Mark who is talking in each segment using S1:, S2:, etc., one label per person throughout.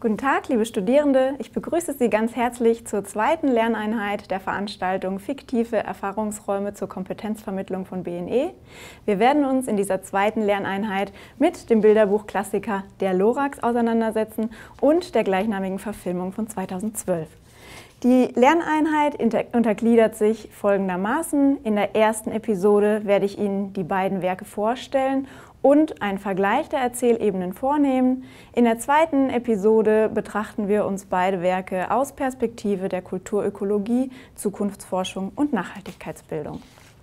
S1: Guten Tag, liebe Studierende. Ich begrüße Sie ganz herzlich zur zweiten Lerneinheit der Veranstaltung Fiktive Erfahrungsräume zur Kompetenzvermittlung von BNE. Wir werden uns in dieser zweiten Lerneinheit mit dem Bilderbuchklassiker Der Lorax auseinandersetzen und der gleichnamigen Verfilmung von 2012. Die Lerneinheit untergliedert sich folgendermaßen. In der ersten Episode werde ich Ihnen die beiden Werke vorstellen und einen Vergleich der Erzählebenen vornehmen. In der zweiten Episode betrachten wir uns beide Werke aus Perspektive der Kulturökologie, Zukunftsforschung und Nachhaltigkeitsbildung.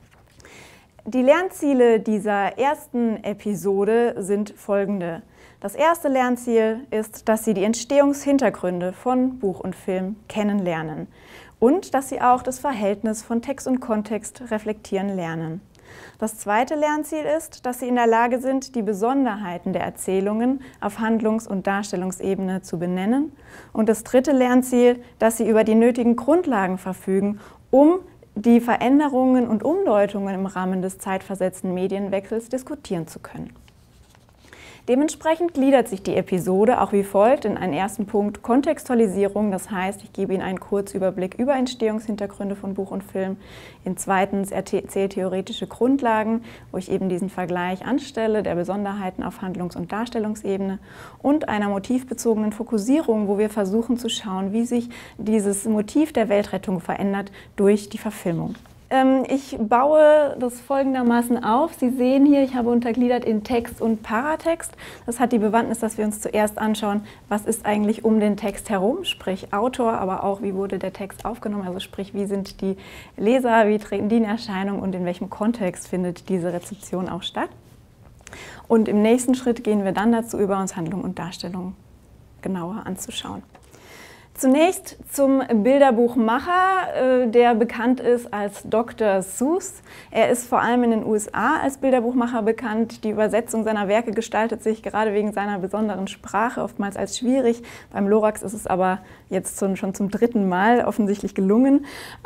S1: Die Lernziele dieser ersten Episode sind folgende. Das erste Lernziel ist, dass Sie die Entstehungshintergründe von Buch und Film kennenlernen und dass Sie auch das Verhältnis von Text und Kontext reflektieren lernen. Das zweite Lernziel ist, dass Sie in der Lage sind, die Besonderheiten der Erzählungen auf Handlungs- und Darstellungsebene zu benennen. Und das dritte Lernziel, dass Sie über die nötigen Grundlagen verfügen, um die Veränderungen und Umdeutungen im Rahmen des zeitversetzten Medienwechsels diskutieren zu können. Dementsprechend gliedert sich die Episode auch wie folgt in einen ersten Punkt Kontextualisierung, das heißt, ich gebe Ihnen einen Kurzüberblick über Entstehungshintergründe von Buch und Film. In zweitens erzähltheoretische Grundlagen, wo ich eben diesen Vergleich anstelle der Besonderheiten auf Handlungs- und Darstellungsebene und einer motivbezogenen Fokussierung, wo wir versuchen zu schauen, wie sich dieses Motiv der Weltrettung verändert durch die Verfilmung. Ich baue das folgendermaßen auf. Sie sehen hier, ich habe untergliedert in Text und Paratext. Das hat die Bewandtnis, dass wir uns zuerst anschauen, was ist eigentlich um den Text herum, sprich Autor, aber auch wie wurde der Text aufgenommen, also sprich wie sind die Leser, wie treten die in Erscheinung und in welchem Kontext findet diese Rezeption auch statt. Und im nächsten Schritt gehen wir dann dazu über, uns Handlung und Darstellung genauer anzuschauen. Zunächst zum Bilderbuchmacher, der bekannt ist als Dr. Seuss. Er ist vor allem in den USA als Bilderbuchmacher bekannt. Die Übersetzung seiner Werke gestaltet sich gerade wegen seiner besonderen Sprache oftmals als schwierig. Beim Lorax ist es aber jetzt schon zum dritten Mal offensichtlich gelungen.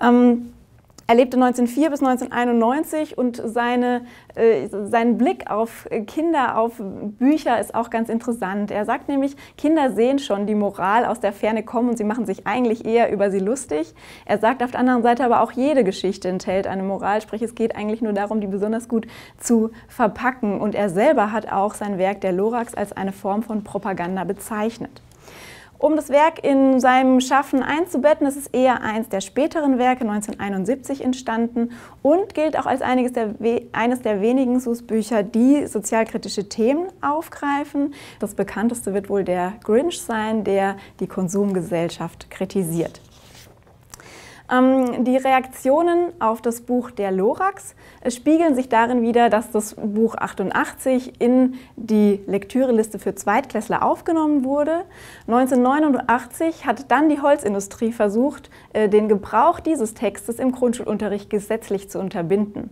S1: Er lebte 1904 bis 1991 und sein Blick auf Kinder, auf Bücher ist auch ganz interessant. Er sagt nämlich, Kinder sehen schon die Moral aus der Ferne kommen und sie machen sich eigentlich eher über sie lustig. Er sagt auf der anderen Seite aber auch, jede Geschichte enthält eine Moral, sprich es geht eigentlich nur darum, die besonders gut zu verpacken. Und er selber hat auch sein Werk Der Lorax als eine Form von Propaganda bezeichnet. Um das Werk in seinem Schaffen einzubetten, es ist eher eins der späteren Werke, 1971 entstanden und gilt auch als eines der wenigen Seuss-Bücher, die sozialkritische Themen aufgreifen. Das bekannteste wird wohl der Grinch sein, der die Konsumgesellschaft kritisiert. Die Reaktionen auf das Buch Der Lorax spiegeln sich darin wider, dass das Buch 88 in die Lektüreliste für Zweitklässler aufgenommen wurde. 1989 hat dann die Holzindustrie versucht, den Gebrauch dieses Textes im Grundschulunterricht gesetzlich zu unterbinden.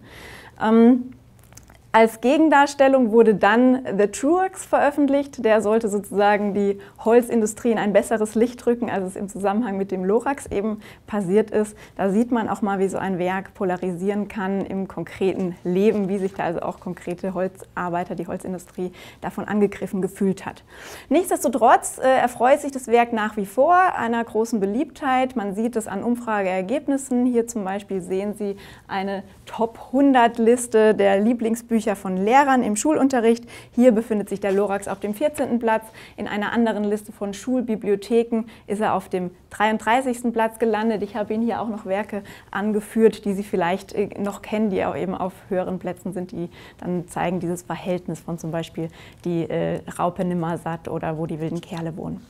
S1: Als Gegendarstellung wurde dann The Truax veröffentlicht. Der sollte sozusagen die Holzindustrie in ein besseres Licht rücken, als es im Zusammenhang mit dem Lorax eben passiert ist. Da sieht man auch mal, wie so ein Werk polarisieren kann im konkreten Leben, wie sich da also auch konkrete Holzarbeiter, die Holzindustrie, davon angegriffen gefühlt hat. Nichtsdestotrotz erfreut sich das Werk nach wie vor einer großen Beliebtheit. Man sieht es an Umfrageergebnissen. Hier zum Beispiel sehen Sie eine Top-100-Liste der Lieblingsbücher von Lehrern im Schulunterricht. Hier befindet sich der Lorax auf dem 14. Platz. In einer anderen Liste von Schulbibliotheken ist er auf dem 33. Platz gelandet. Ich habe Ihnen hier auch noch Werke angeführt, die Sie vielleicht noch kennen, die auch eben auf höheren Plätzen sind, die dann zeigen dieses Verhältnis von zum Beispiel die Raupe Nimmersatt oder Wo die wilden Kerle wohnen.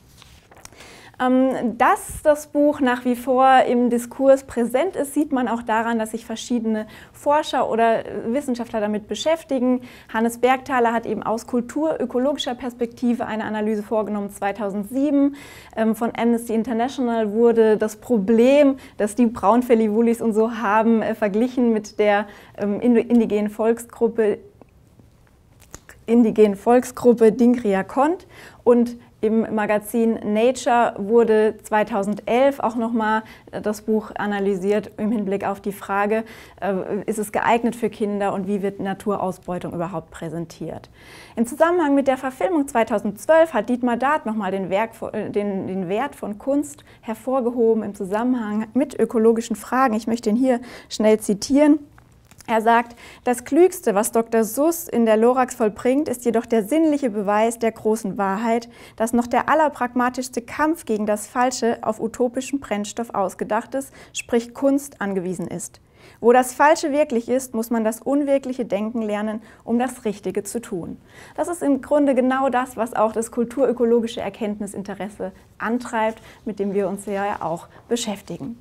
S1: Dass das Buch nach wie vor im Diskurs präsent ist, sieht man auch daran, dass sich verschiedene Forscher oder Wissenschaftler damit beschäftigen. Hannes Bergthaler hat eben aus kulturökologischer Perspektive eine Analyse vorgenommen 2007. Von Amnesty International wurde das Problem, das die Braunfelli-Wulis und so haben, verglichen mit der indigenen Volksgruppe Dingriyakont. Und Im Magazin Nature wurde 2011 auch nochmal das Buch analysiert im Hinblick auf die Frage, ist es geeignet für Kinder und wie wird Naturausbeutung überhaupt präsentiert. Im Zusammenhang mit der Verfilmung 2012 hat Dietmar Dart nochmal den Wert von Kunst hervorgehoben im Zusammenhang mit ökologischen Fragen. Ich möchte ihn hier schnell zitieren. Er sagt, das Klügste, was Dr. Suss in der Lorax vollbringt, ist jedoch der sinnliche Beweis der großen Wahrheit, dass noch der allerpragmatischste Kampf gegen das Falsche auf utopischem Brennstoff ausgedacht ist, sprich Kunst, angewiesen ist. Wo das Falsche wirklich ist, muss man das unwirkliche Denken lernen, um das Richtige zu tun. Das ist im Grunde genau das, was auch das kulturökologische Erkenntnisinteresse antreibt, mit dem wir uns ja auch beschäftigen.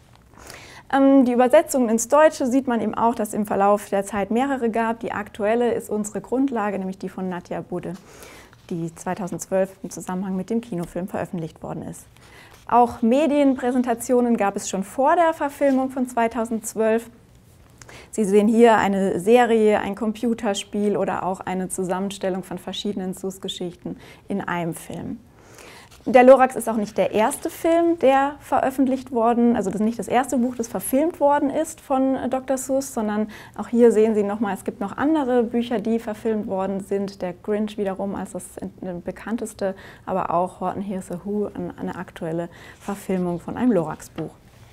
S1: Die Übersetzungen ins Deutsche sieht man eben auch, dass es im Verlauf der Zeit mehrere gab. Die aktuelle ist unsere Grundlage, nämlich die von Nadja Budde, die 2012 im Zusammenhang mit dem Kinofilm veröffentlicht worden ist. Auch Medienpräsentationen gab es schon vor der Verfilmung von 2012. Sie sehen hier eine Serie, ein Computerspiel oder auch eine Zusammenstellung von verschiedenen Suss-Geschichten in einem Film. Der Lorax ist auch nicht der erste Film, der veröffentlicht worden, also das ist nicht das erste Buch, das verfilmt worden ist von Dr. Suss, sondern auch hier sehen Sie nochmal, es gibt noch andere Bücher, die verfilmt worden sind. Der Grinch wiederum als das bekannteste, aber auch Horton Hears a Who, eine aktuelle Verfilmung von einem Lorax-Buch.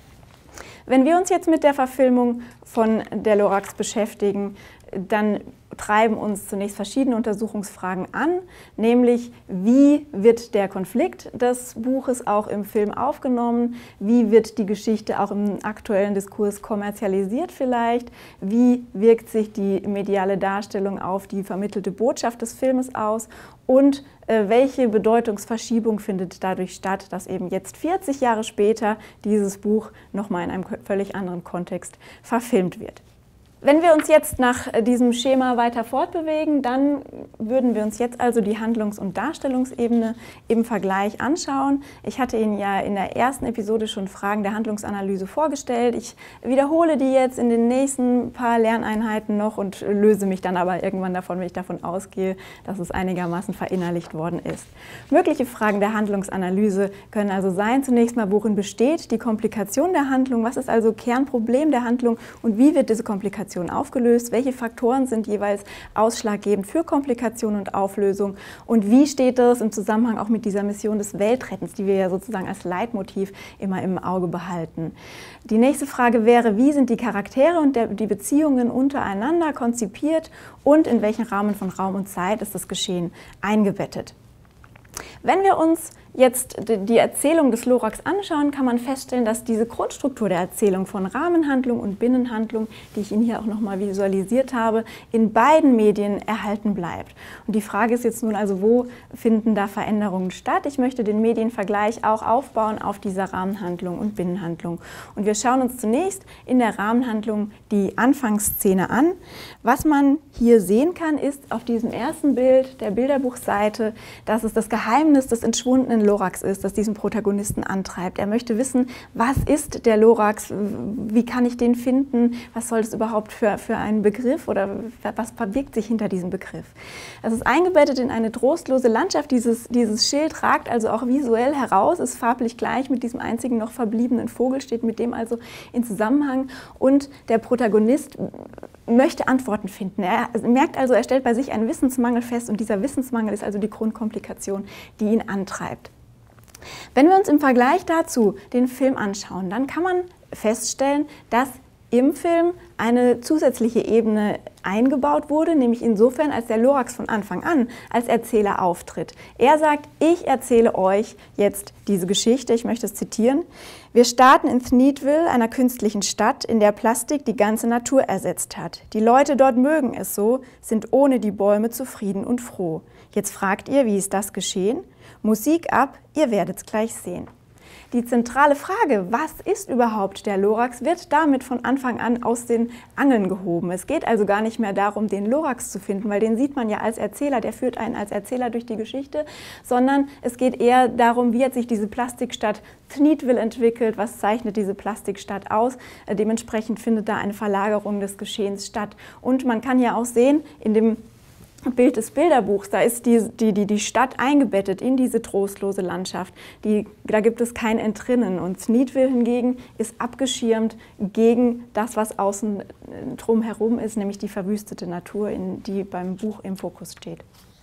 S1: Wenn wir uns jetzt mit der Verfilmung von der Lorax beschäftigen, dann treiben uns zunächst verschiedene Untersuchungsfragen an, nämlich wie wird der Konflikt des Buches auch im Film aufgenommen, wie wird die Geschichte auch im aktuellen Diskurs kommerzialisiert vielleicht, wie wirkt sich die mediale Darstellung auf die vermittelte Botschaft des Filmes aus und welche Bedeutungsverschiebung findet dadurch statt, dass eben jetzt 40 Jahre später dieses Buch nochmal in einem völlig anderen Kontext verfilmt wird. Wenn wir uns jetzt nach diesem Schema weiter fortbewegen, dann würden wir uns jetzt also die Handlungs- und Darstellungsebene im Vergleich anschauen. Ich hatte Ihnen ja in der ersten Episode schon Fragen der Handlungsanalyse vorgestellt. Ich wiederhole die jetzt in den nächsten paar Lerneinheiten noch und löse mich dann aber irgendwann davon, wenn ich davon ausgehe, dass es einigermaßen verinnerlicht worden ist. Mögliche Fragen der Handlungsanalyse können also sein, zunächst mal, worin besteht die Komplikation der Handlung, was ist also Kernproblem der Handlung und wie wird diese Komplikation aufgelöst, welche Faktoren sind jeweils ausschlaggebend für Komplikation und Auflösung und wie steht das im Zusammenhang auch mit dieser Mission des Weltrettens, die wir ja sozusagen als Leitmotiv immer im Auge behalten. Die nächste Frage wäre, wie sind die Charaktere und die Beziehungen untereinander konzipiert und in welchen Rahmen von Raum und Zeit ist das Geschehen eingebettet. Wenn wir uns jetzt die Erzählung des Lorax anschauen, kann man feststellen, dass diese Grundstruktur der Erzählung von Rahmenhandlung und Binnenhandlung, die ich Ihnen hier auch nochmal visualisiert habe, in beiden Medien erhalten bleibt. Und die Frage ist jetzt nun also, wo finden da Veränderungen statt? Ich möchte den Medienvergleich auch aufbauen auf dieser Rahmenhandlung und Binnenhandlung. Und wir schauen uns zunächst in der Rahmenhandlung die Anfangsszene an. Was man hier sehen kann, ist auf diesem ersten Bild der Bilderbuchseite, dass es das Geheimnis des entschwundenen Lorax ist, das diesen Protagonisten antreibt. Er möchte wissen, was ist der Lorax, wie kann ich den finden, was soll das überhaupt für ein Begriff oder was verbirgt sich hinter diesem Begriff. Das ist eingebettet in eine trostlose Landschaft. Dieses Schild ragt also auch visuell heraus, ist farblich gleich mit diesem einzigen noch verbliebenen Vogel, steht mit dem also in Zusammenhang und der Protagonist möchte Antworten finden. Er merkt also, er stellt bei sich einen Wissensmangel fest und dieser Wissensmangel ist also die Grundkomplikation, die ihn antreibt. Wenn wir uns im Vergleich dazu den Film anschauen, dann kann man feststellen, dass im Film eine zusätzliche Ebene eingebaut wurde, nämlich insofern, als der Lorax von Anfang an als Erzähler auftritt. Er sagt, ich erzähle euch jetzt diese Geschichte, ich möchte es zitieren. Wir starten in Thneedville, einer künstlichen Stadt, in der Plastik die ganze Natur ersetzt hat. Die Leute dort mögen es so, sind ohne die Bäume zufrieden und froh. Jetzt fragt ihr, wie ist das geschehen? Musik ab, ihr werdet es gleich sehen. Die zentrale Frage, was ist überhaupt der Lorax, wird damit von Anfang an aus den Angeln gehoben. Es geht also gar nicht mehr darum, den Lorax zu finden, weil den sieht man ja als Erzähler, der führt einen als Erzähler durch die Geschichte, sondern es geht eher darum, wie hat sich diese Plastikstadt Thneedville entwickelt, was zeichnet diese Plastikstadt aus. Dementsprechend findet da eine Verlagerung des Geschehens statt. Und man kann ja auch sehen, in dem Bild des Bilderbuchs, da ist die Stadt eingebettet in diese trostlose Landschaft. Da gibt es kein Entrinnen. Und Thneedville hingegen ist abgeschirmt gegen das, was außen drumherum ist, nämlich die verwüstete Natur, die beim Buch im Fokus steht.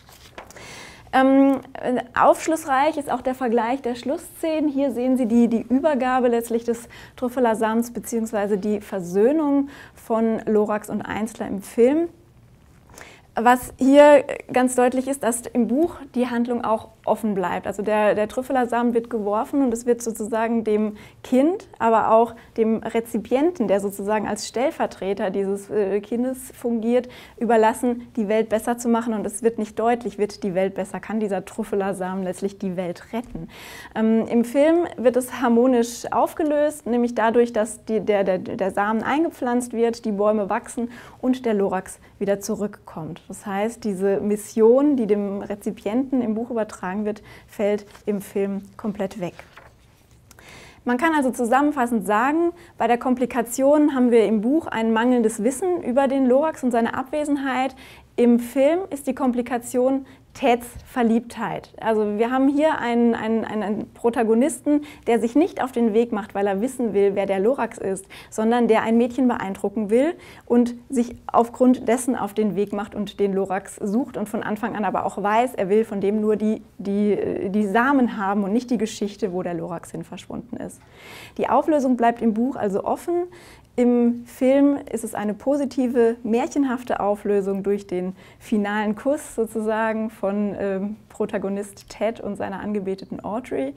S1: Aufschlussreich ist auch der Vergleich der Schlussszenen. Hier sehen Sie die Übergabe letztlich des Trüffelasams bzw. die Versöhnung von Lorax und Einzler im Film. Was hier ganz deutlich ist, dass im Buch die Handlung auch offen bleibt. Also der Trüffelasamen wird geworfen und es wird sozusagen dem Kind, aber auch dem Rezipienten, der sozusagen als Stellvertreter dieses Kindes fungiert, überlassen, die Welt besser zu machen. Und es wird nicht deutlich, wird die Welt besser, kann dieser Trüffelasamen letztlich die Welt retten. Im Film wird es harmonisch aufgelöst, nämlich dadurch, dass der Samen eingepflanzt wird, die Bäume wachsen und der Lorax wieder zurückkommt. Das heißt, diese Mission, die dem Rezipienten im Buch übertragen wird, fällt im Film komplett weg. Man kann also zusammenfassend sagen, bei der Komplikation haben wir im Buch ein mangelndes Wissen über den Lorax und seine Abwesenheit. Im Film ist die Komplikation Teds Verliebtheit. Also wir haben hier einen Protagonisten, der sich nicht auf den Weg macht, weil er wissen will, wer der Lorax ist, sondern der ein Mädchen beeindrucken will und sich aufgrund dessen auf den Weg macht und den Lorax sucht und von Anfang an aber auch weiß, er will von dem nur die Samen haben und nicht die Geschichte, wo der Lorax hin verschwunden ist. Die Auflösung bleibt im Buch also offen. Im Film ist es eine positive, märchenhafte Auflösung durch den finalen Kuss sozusagen von Protagonist Ted und seiner Angebeteten Audrey.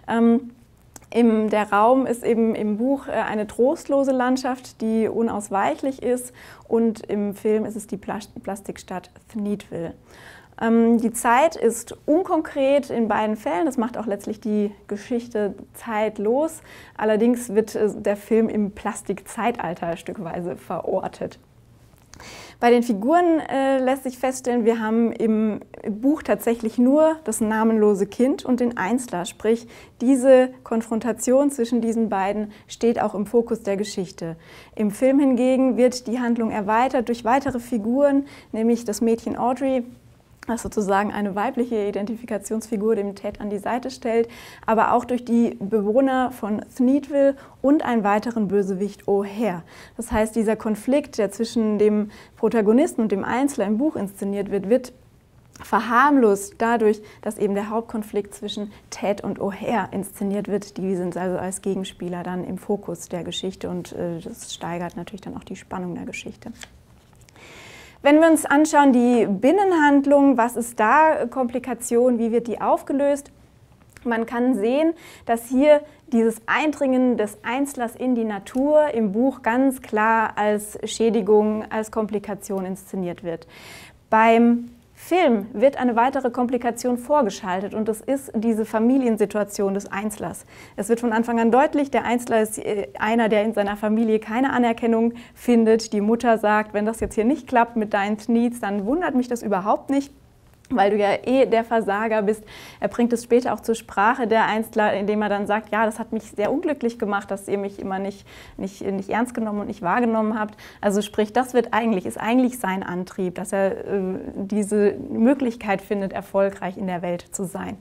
S1: Der Raum ist eben im Buch eine trostlose Landschaft, die unausweichlich ist, und im Film ist es die Plastikstadt Thneedville. Die Zeit ist unkonkret in beiden Fällen, das macht auch letztlich die Geschichte zeitlos. Allerdings wird der Film im Plastikzeitalter stückweise verortet. Bei den Figuren lässt sich feststellen, wir haben im Buch tatsächlich nur das namenlose Kind und den Einzler, sprich diese Konfrontation zwischen diesen beiden steht auch im Fokus der Geschichte. Im Film hingegen wird die Handlung erweitert durch weitere Figuren, nämlich das Mädchen Audrey, das sozusagen eine weibliche Identifikationsfigur dem Ted an die Seite stellt, aber auch durch die Bewohner von Thneedville und einen weiteren Bösewicht O'Hare. Das heißt, dieser Konflikt, der zwischen dem Protagonisten und dem Einzler im Buch inszeniert wird, wird verharmlost dadurch, dass eben der Hauptkonflikt zwischen Ted und O'Hare inszeniert wird. Die sind also als Gegenspieler dann im Fokus der Geschichte und das steigert natürlich dann auch die Spannung der Geschichte. Wenn wir uns anschauen, die Binnenhandlung, was ist da Komplikation, wie wird die aufgelöst? Man kann sehen, dass hier dieses Eindringen des Einzlers in die Natur im Buch ganz klar als Schädigung, als Komplikation inszeniert wird. Beim Film wird eine weitere Komplikation vorgeschaltet und das ist diese Familiensituation des Einzlers. Es wird von Anfang an deutlich, der Einzler ist einer, der in seiner Familie keine Anerkennung findet. Die Mutter sagt, wenn das jetzt hier nicht klappt mit deinen Thneeds, dann wundert mich das überhaupt nicht, weil du ja eh der Versager bist. Er bringt es später auch zur Sprache, der Einzler, indem er dann sagt, ja, das hat mich sehr unglücklich gemacht, dass ihr mich immer nicht ernst genommen und nicht wahrgenommen habt. Also sprich, das ist eigentlich sein Antrieb, dass er diese Möglichkeit findet, erfolgreich in der Welt zu sein.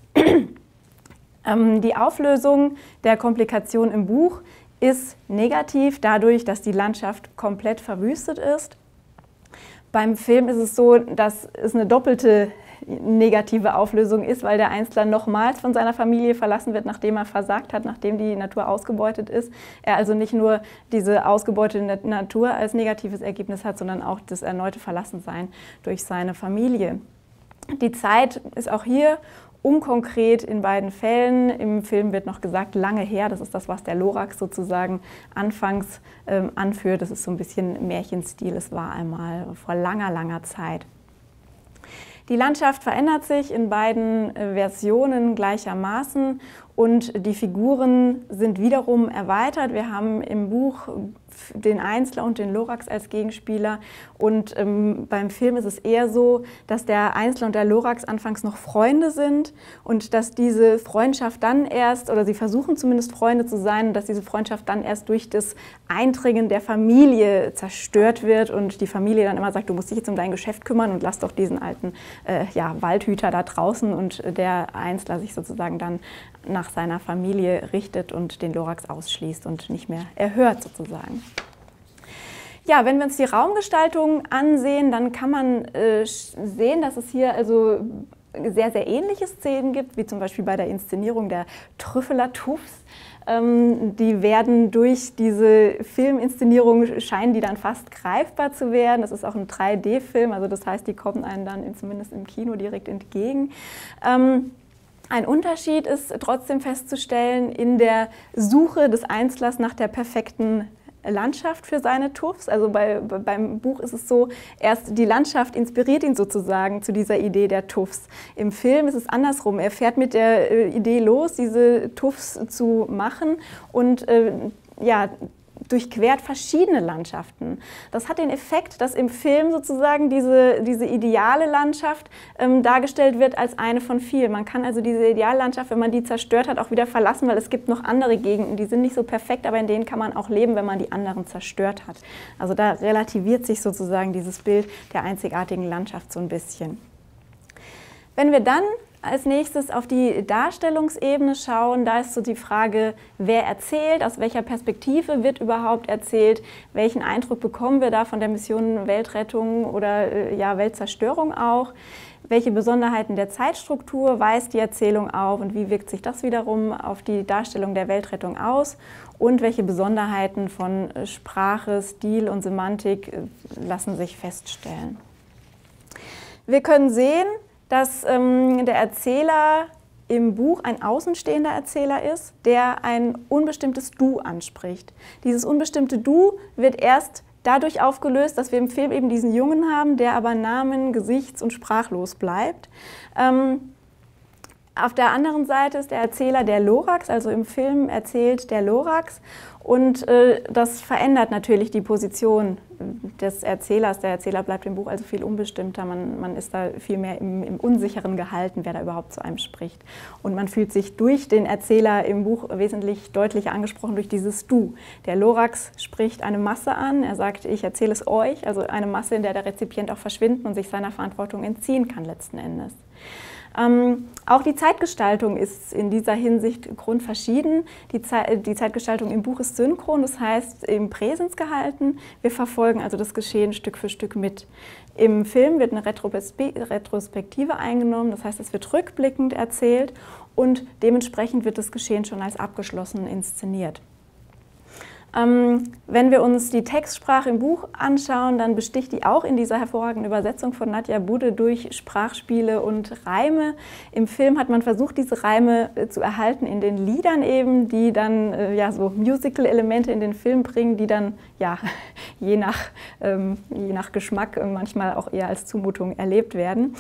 S1: Die Auflösung der Komplikation im Buch ist negativ, dadurch, dass die Landschaft komplett verwüstet ist. Beim Film ist es so, dass es eine doppelte negative Auflösung ist, weil der Einzler nochmals von seiner Familie verlassen wird, nachdem er versagt hat, nachdem die Natur ausgebeutet ist. Er also nicht nur diese ausgebeutete Natur als negatives Ergebnis hat, sondern auch das erneute Verlassensein durch seine Familie. Die Zeit ist auch hier unkonkret in beiden Fällen. Im Film wird noch gesagt, lange her. Das ist das, was der Lorax sozusagen anfangs anführt. Das ist so ein bisschen Märchenstil. Es war einmal vor langer, langer Zeit. Die Landschaft verändert sich in beiden Versionen gleichermaßen und die Figuren sind wiederum erweitert. Wir haben im Buch den Einzler und den Lorax als Gegenspieler. Und beim Film ist es eher so, dass der Einzler und der Lorax anfangs noch Freunde sind und dass diese Freundschaft dann erst, oder sie versuchen zumindest Freunde zu sein, und dass diese Freundschaft dann erst durch das Eindringen der Familie zerstört wird und die Familie dann immer sagt, du musst dich jetzt um dein Geschäft kümmern und lass doch diesen alten Waldhüter da draußen, und der Einzler sich sozusagen dann nach seiner Familie richtet und den Lorax ausschließt und nicht mehr erhört sozusagen. Ja, wenn wir uns die Raumgestaltung ansehen, dann kann man sehen, dass es hier also sehr, sehr ähnliche Szenen gibt, wie zum Beispiel bei der Inszenierung der Trüffeler Tuffs. Die werden durch diese Filminszenierung, scheinen die dann fast greifbar zu werden. Das ist auch ein 3D-Film, also das heißt, die kommen einem dann zumindest im Kino direkt entgegen. Ein Unterschied ist trotzdem festzustellen in der Suche des Einzlers nach der perfekten Landschaft für seine Tuffs. Also beim Buch ist es so, erst die Landschaft inspiriert ihn sozusagen zu dieser Idee der Tuffs. Im Film ist es andersrum. Er fährt mit der Idee los, diese Tuffs zu machen und durchquert verschiedene Landschaften. Das hat den Effekt, dass im Film sozusagen diese ideale Landschaft dargestellt wird als eine von vielen. Man kann also diese Ideallandschaft, wenn man die zerstört hat, auch wieder verlassen, weil es gibt noch andere Gegenden, die sind nicht so perfekt, aber in denen kann man auch leben, wenn man die anderen zerstört hat. Also da relativiert sich sozusagen dieses Bild der einzigartigen Landschaft so ein bisschen. Wenn wir dann als nächstes auf die Darstellungsebene schauen, da ist so die Frage, wer erzählt, aus welcher Perspektive wird überhaupt erzählt, welchen Eindruck bekommen wir da von der Mission Weltrettung oder Weltzerstörung auch, welche Besonderheiten der Zeitstruktur weist die Erzählung auf und wie wirkt sich das wiederum auf die Darstellung der Weltrettung aus und welche Besonderheiten von Sprache, Stil und Semantik lassen sich feststellen. Wir können sehen, dass der Erzähler im Buch ein außenstehender Erzähler ist, der ein unbestimmtes Du anspricht. Dieses unbestimmte Du wird erst dadurch aufgelöst, dass wir im Film eben diesen Jungen haben, der aber namen-, gesichts- und sprachlos bleibt. Auf der anderen Seite ist der Erzähler der Lorax, also im Film erzählt der Lorax, und das verändert natürlich die Position des Erzählers. Der Erzähler bleibt im Buch also viel unbestimmter, man ist da viel mehr im Unsicheren gehalten, wer da überhaupt zu einem spricht. Und man fühlt sich durch den Erzähler im Buch wesentlich deutlicher angesprochen durch dieses Du. Der Lorax spricht eine Masse an, er sagt, ich erzähle es euch, also eine Masse, in der der Rezipient auch verschwinden und sich seiner Verantwortung entziehen kann letzten Endes. Auch die Zeitgestaltung ist in dieser Hinsicht grundverschieden. Die Zeitgestaltung im Buch ist synchron, das heißt im Präsens gehalten. Wir verfolgen also das Geschehen Stück für Stück mit. Im Film wird eine Retrospektive eingenommen, das heißt, es wird rückblickend erzählt und dementsprechend wird das Geschehen schon als abgeschlossen inszeniert. Wenn wir uns die Textsprache im Buch anschauen, dann besticht die auch in dieser hervorragenden Übersetzung von Nadja Budde durch Sprachspiele und Reime. Im Film hat man versucht, diese Reime zu erhalten in den Liedern eben, die dann so Musical-Elemente in den Film bringen, die dann je nach Geschmack manchmal auch eher als Zumutung erlebt werden.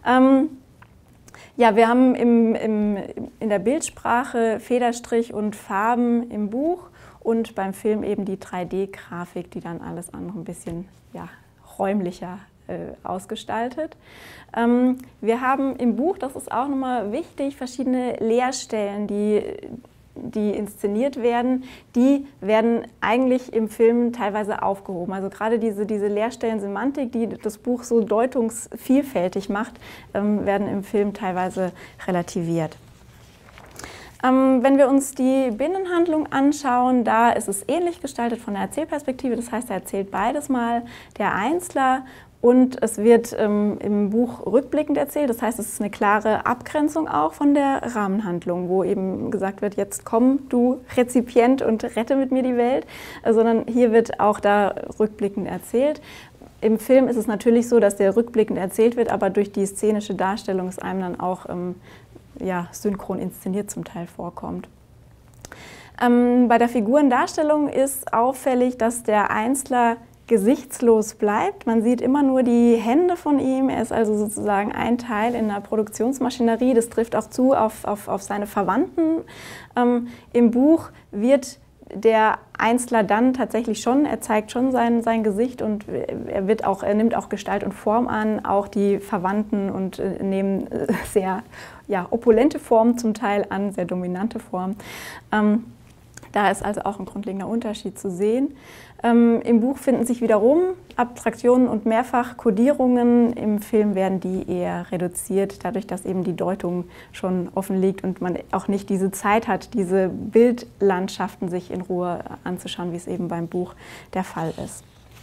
S1: Wir haben in der Bildsprache Federstrich und Farben im Buch. Und beim Film eben die 3D-Grafik, die dann alles andere ein bisschen räumlicher ausgestaltet. Wir haben im Buch, das ist auch nochmal wichtig, verschiedene Leerstellen, die inszeniert werden. Die werden eigentlich im Film teilweise aufgehoben. Also gerade diese Leerstellen-Semantik, die das Buch so deutungsvielfältig macht, werden im Film teilweise relativiert. Wenn wir uns die Binnenhandlung anschauen, da ist es ähnlich gestaltet von der Erzählperspektive. Das heißt, er erzählt beides mal, der Einzler, und es wird im Buch rückblickend erzählt. Das heißt, es ist eine klare Abgrenzung auch von der Rahmenhandlung, wo eben gesagt wird, jetzt komm du Rezipient und rette mit mir die Welt, sondern hier wird auch da rückblickend erzählt. Im Film ist es natürlich so, dass der rückblickend erzählt wird, aber durch die szenische Darstellung es einem dann auch synchron inszeniert zum Teil vorkommt. Bei der Figurendarstellung ist auffällig, dass der Einzler gesichtslos bleibt. Man sieht immer nur die Hände von ihm. Er ist also sozusagen ein Teil in der Produktionsmaschinerie. Das trifft auch zu auf seine Verwandten. Im Buch wird der Einzler dann tatsächlich schon, er zeigt schon sein Gesicht und er nimmt auch Gestalt und Form an, auch die Verwandten und nehmen sehr opulente Formen zum Teil an, sehr dominante Formen. Da ist also auch ein grundlegender Unterschied zu sehen. Im Buch finden sich wiederum Abstraktionen und Mehrfachkodierungen. Im Film werden die eher reduziert, dadurch, dass eben die Deutung schon offen liegt und man auch nicht diese Zeit hat, diese Bildlandschaften sich in Ruhe anzuschauen, wie es eben beim Buch der Fall ist.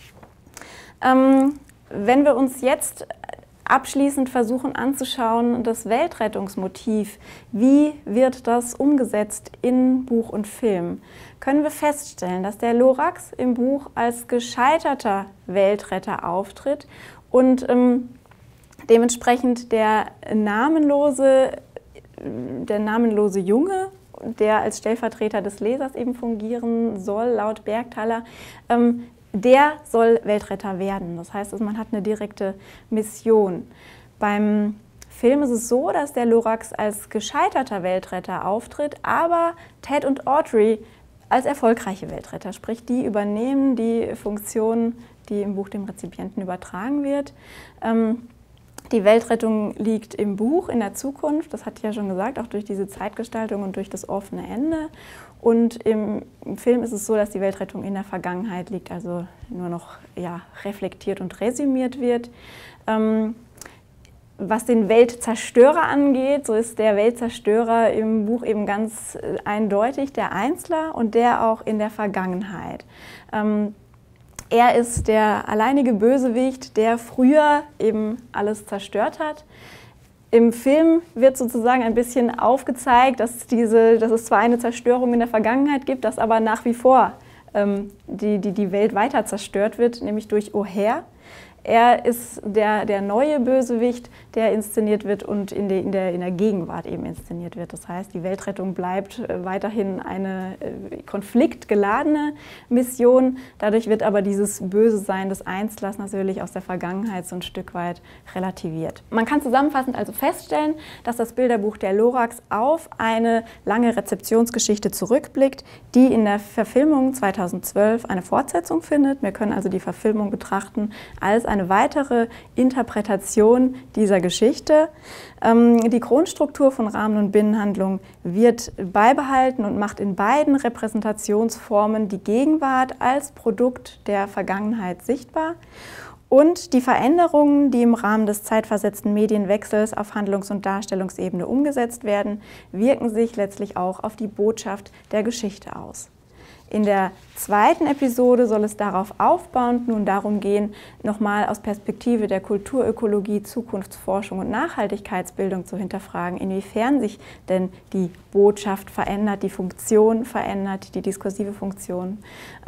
S1: Wenn wir uns jetzt abschließend versuchen anzuschauen, das Weltrettungsmotiv, wie wird das umgesetzt in Buch und Film, können wir feststellen, dass der Lorax im Buch als gescheiterter Weltretter auftritt und dementsprechend der namenlose Junge, der als Stellvertreter des Lesers eben fungieren soll, laut Bergthaler, der soll Weltretter werden. Das heißt, man hat eine direkte Mission. Beim Film ist es so, dass der Lorax als gescheiterter Weltretter auftritt, aber Ted und Audrey als erfolgreiche Weltretter, sprich die übernehmen die Funktion, die im Buch dem Rezipienten übertragen wird. Die Weltrettung liegt im Buch in der Zukunft, das hatte ich ja schon gesagt, auch durch diese Zeitgestaltung und durch das offene Ende. Und im Film ist es so, dass die Weltrettung in der Vergangenheit liegt, also nur noch reflektiert und resümiert wird. Was den Weltzerstörer angeht, so ist der Weltzerstörer im Buch eben ganz eindeutig der Einzler und der auch in der Vergangenheit. Er ist der alleinige Bösewicht, der früher eben alles zerstört hat. Im Film wird sozusagen ein bisschen aufgezeigt, dass es zwar eine Zerstörung in der Vergangenheit gibt, dass aber nach wie vor die Welt weiter zerstört wird, nämlich durch O'Hare. Er ist der neue Bösewicht, der inszeniert wird und in der Gegenwart eben inszeniert wird. Das heißt, die Weltrettung bleibt weiterhin eine konfliktgeladene Mission. Dadurch wird aber dieses Böse Sein des Einzlers natürlich aus der Vergangenheit so ein Stück weit relativiert. Man kann zusammenfassend also feststellen, dass das Bilderbuch der Lorax auf eine lange Rezeptionsgeschichte zurückblickt, die in der Verfilmung 2012 eine Fortsetzung findet. Wir können also die Verfilmung betrachten als eine weitere Interpretation dieser Geschichte. Die Grundstruktur von Rahmen- und Binnenhandlung wird beibehalten und macht in beiden Repräsentationsformen die Gegenwart als Produkt der Vergangenheit sichtbar. Und die Veränderungen, die im Rahmen des zeitversetzten Medienwechsels auf Handlungs- und Darstellungsebene umgesetzt werden, wirken sich letztlich auch auf die Botschaft der Geschichte aus. In der zweiten Episode soll es darauf aufbauend nun darum gehen, nochmal aus Perspektive der Kulturökologie, Zukunftsforschung und Nachhaltigkeitsbildung zu hinterfragen, inwiefern sich denn die Botschaft verändert, die Funktion verändert, die diskursive Funktion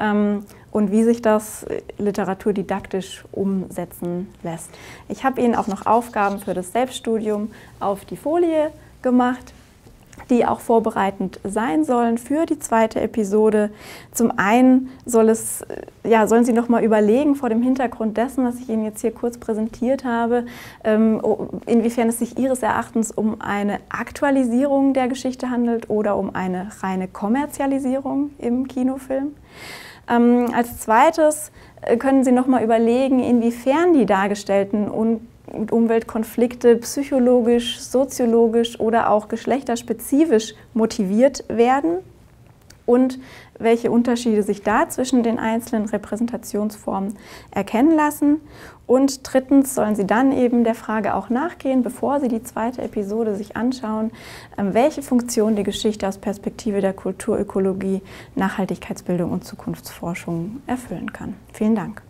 S1: und wie sich das literaturdidaktisch umsetzen lässt. Ich habe Ihnen auch noch Aufgaben für das Selbststudium auf die Folie gemacht, die auch vorbereitend sein sollen für die zweite Episode. Zum einen sollen Sie noch mal überlegen, vor dem Hintergrund dessen, was ich Ihnen jetzt hier kurz präsentiert habe, inwiefern es sich Ihres Erachtens um eine Aktualisierung der Geschichte handelt oder um eine reine Kommerzialisierung im Kinofilm. Als zweites können Sie noch mal überlegen, inwiefern die dargestellten Umweltkonflikte psychologisch, soziologisch oder auch geschlechterspezifisch motiviert werden und welche Unterschiede sich da zwischen den einzelnen Repräsentationsformen erkennen lassen. Und drittens sollen Sie dann eben der Frage auch nachgehen, bevor Sie die zweite Episode sich anschauen, welche Funktion die Geschichte aus Perspektive der Kulturökologie, Nachhaltigkeitsbildung und Zukunftsforschung erfüllen kann. Vielen Dank.